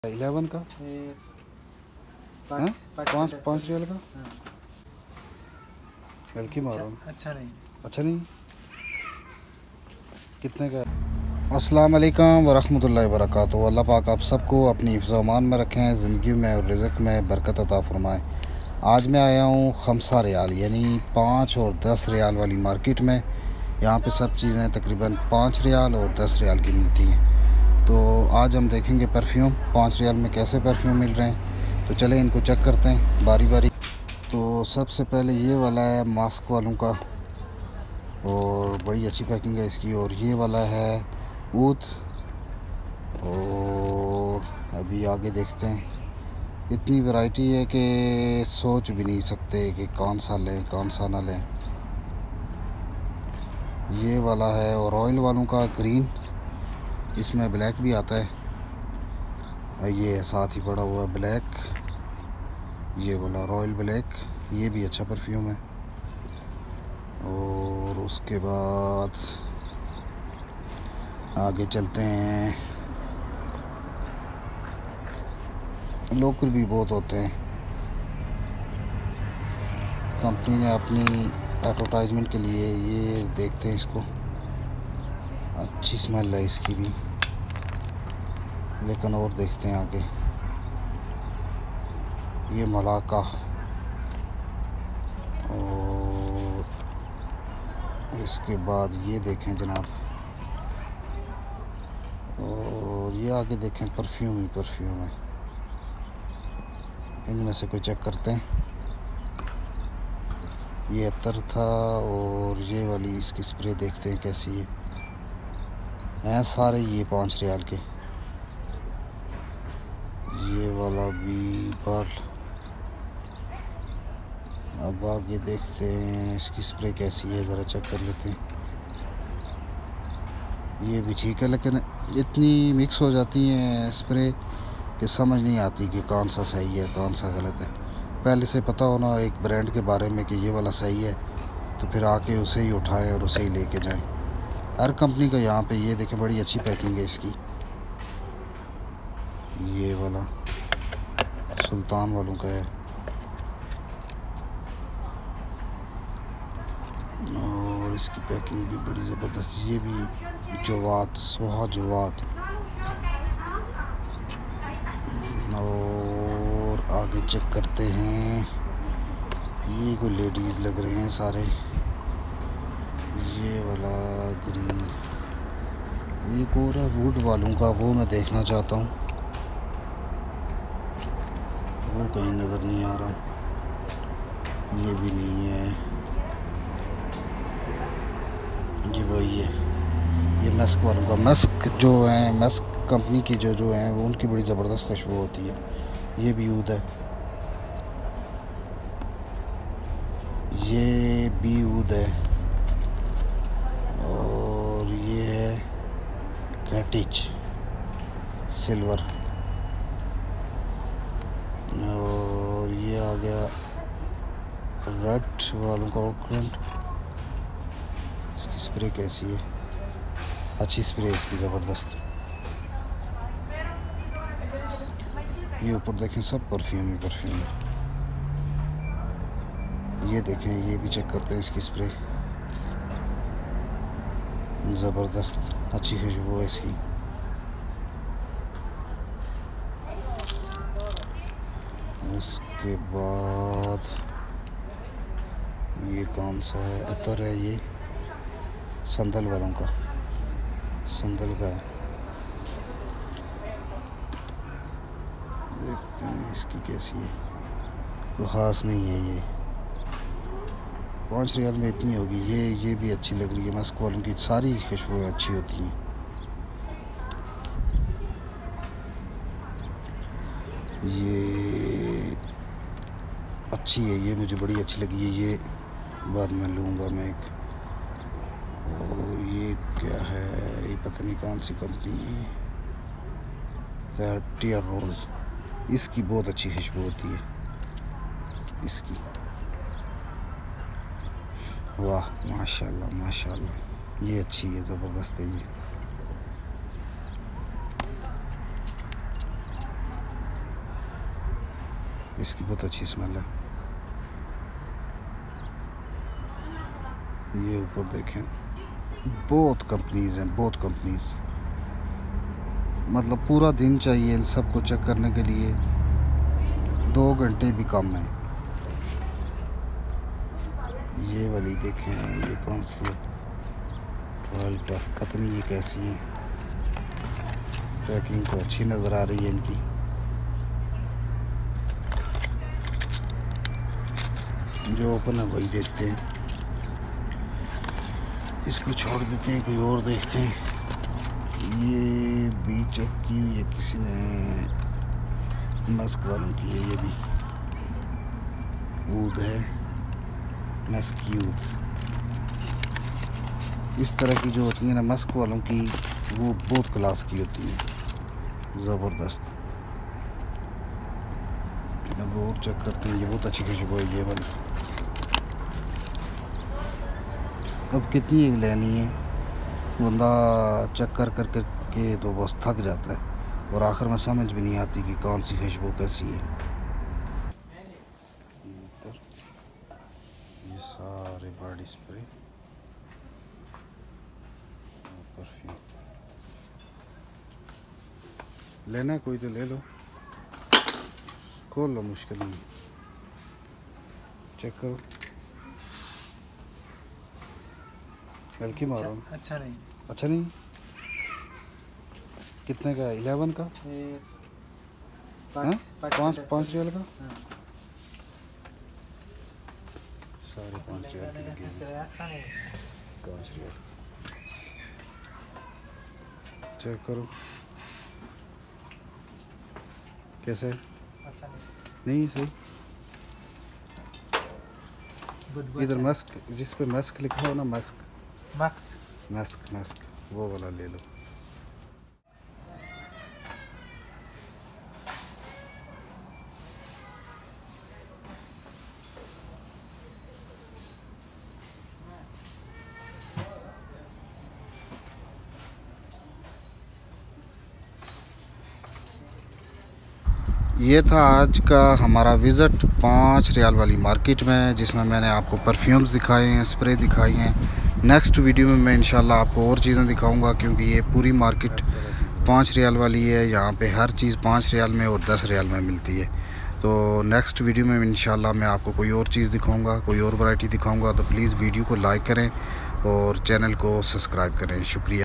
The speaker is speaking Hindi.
11 का पाँच पाँच रियल का हल्की मारो। अच्छा नहीं कितने का? अस्सलाम वालेकुम वरहमतुल्लाहि वबरकातुहू। अल्लाह पाक आप सबको अपनी हिफ्ज़ अमान में रखें, ज़िंदगी में और रिज़्क़ में बरकत अता फ़रमाए। आज मैं आया हूँ खमसा रियाल यानी 5 और 10 रियाल वाली मार्केट में। यहाँ पे सब चीज़ें तकरीबन 5 रियाल और 10 रियाल की मिलती हैं। तो आज हम देखेंगे परफ्यूम 5 रियाल में कैसे परफ्यूम मिल रहे हैं। तो चले इनको चेक करते हैं बारी बारी। तो सबसे पहले ये वाला है मास्क वालों का और बड़ी अच्छी पैकिंग है इसकी। और ये वाला है ऊद। और अभी आगे देखते हैं, इतनी वैरायटी है कि सोच भी नहीं सकते कि कौन सा लें कौन सा ना लें। ये वाला है और ऑयल वालों का ग्रीन, इसमें ब्लैक भी आता है। ये साथ ही पड़ा हुआ ब्लैक, ये वाला रॉयल ब्लैक, ये भी अच्छा परफ्यूम है। और उसके बाद आगे चलते हैं, लोकल भी बहुत होते हैं। कंपनी ने अपनी एडवर्टाइजमेंट के लिए ये देखते हैं इसको, अच्छी स्मेल है इसकी भी। लेकिन और देखते हैं आगे, ये मलाका और इसके बाद ये देखें जनाब। और ये आगे देखें, परफ्यूम ही परफ्यूम है। इनमें से कोई चेक करते हैं। ये अतर था और ये वाली इसकी स्प्रे देखते हैं कैसी है सारे ये 5 रियाल के। ये वाला भी पर्ल। अब आगे देखते हैं इसकी स्प्रे कैसी है, ज़रा चेक कर लेते हैं। ये भी ठीक है, लेकिन इतनी मिक्स हो जाती हैं स्प्रे कि समझ नहीं आती कि कौन सा सही है कौन सा गलत है। पहले से पता होना एक ब्रांड के बारे में कि ये वाला सही है, तो फिर आके उसे ही उठाएं और उसे ही लेके जाएं। हर कंपनी का यहाँ पे ये देखें, बड़ी अच्छी पैकिंग है इसकी। ये वाला सुल्तान वालों का है और इसकी पैकिंग भी बड़ी ज़बरदस्त। ये भी जवात, सोहा जवात। और आगे चेक करते हैं, ये कोई लेडीज़ लग रहे हैं सारे। ये वाला ग्रीन, एक और है वुड वालों का, वो मैं देखना चाहता हूँ, वो कहीं नज़र नहीं आ रहा। ये भी नहीं है, ये वही है। ये मस्क वालों का, मस्क जो है, मस्क कंपनी की जो हैं वो, उनकी बड़ी ज़बरदस्त खुशबू होती है। ये भी ऊद है, ये भी ऊद है। और ये है कैटिच सिल्वर। और ये आ गया रेड वालों का ओकलैंड। इसकी स्प्रे कैसी है? अच्छी स्प्रे है इसकी, ज़बरदस्त। ये ऊपर देखें, सब परफ्यूम ही परफ्यूम है। ये देखें, ये भी चेक करते हैं इसकी स्प्रे, ज़बरदस्त अच्छी खुशबू है इसकी। उसके बाद ये कौन सा है? अतर है ये, संदल वालों का, संदल का है। देखते हैं इसकी कैसी है, कोई ख़ास नहीं है। ये 5 रियाल में इतनी होगी। ये भी अच्छी लग रही है, मस्क वालों की सारी खुशबुएं अच्छी होती हैं। ये अच्छी है, ये मुझे बड़ी अच्छी लगी है। ये बाद में लूँगा मैं एक। और ये क्या है? ये पता नहीं कौन सी कंपनी है, टियर रोज़। इसकी बहुत अच्छी खुशबू होती है इसकी। वाह माशाल्लाह माशाल्लाह, ये अच्छी है, ज़बरदस्त है ये। इसकी बहुत अच्छी स्मेल है। ये ऊपर देखें, बहुत कंपनीज़ हैं, बहुत कंपनीज़। मतलब पूरा दिन चाहिए इन सब को चेक करने के लिए, 2 घंटे भी कम है। ये वाली देखें, ये कौन सी है, रॉयल टफ, पता नहीं ये कैसी है। पैकिंग तो अच्छी नज़र आ रही है इनकी। जो ओपन है वही देखते हैं, इसको छोड़ देते हैं, कोई और देखते हैं। ये भी चेक की हुई है किसी ने, मस्क वालों की है। ये भी ऊद है, मस्क ऊद। इस तरह की जो होती है ना मस्क वालों की, वो बहुत क्लास की होती है, ज़बरदस्त। अब और चेक करते हैं। ये बहुत अच्छी खुशबू है ये वाली। अब कितनी लेनी है, बंदा चेक कर कर के तो बस थक जाता है और आखिर में समझ भी नहीं आती कि कौन सी खुशबू कैसी है। ये सारे बॉडी स्प्रे, परफ्यूम लेना है कोई तो ले लो, खोल लो, मुश्किल नहीं। चेक करो, हल्की मारो। अच्छा नहीं, अच्छा नहीं। कितने का है? 11 का, 5 रियल का। सारे 5 रियल के लगे हैं। 5 रियल। चेक करो कैसे है? अच्छा नहीं सही। इधर मस्क, जिस पे मस्क लिखा हो ना, मस्क मस्क वो वाला ले लो। ये था आज का हमारा विज़िट 5 रियाल वाली मार्केट में, जिसमें मैंने आपको परफ्यूम्स दिखाए हैं, स्प्रे दिखाई हैं। नेक्स्ट वीडियो में मैं इंशाल्लाह आपको और चीज़ें दिखाऊंगा, क्योंकि ये पूरी मार्केट 5 रियाल वाली है। यहाँ पे हर चीज़ 5 रियाल में और 10 रियाल में मिलती है। तो नेक्स्ट वीडियो में इंशाल्लाह मैं आपको कोई और चीज़ दिखाऊंगा, कोई और वैरायटी दिखाऊंगा। तो प्लीज़ वीडियो को लाइक करें और चैनल को सब्सक्राइब करें। शुक्रिया।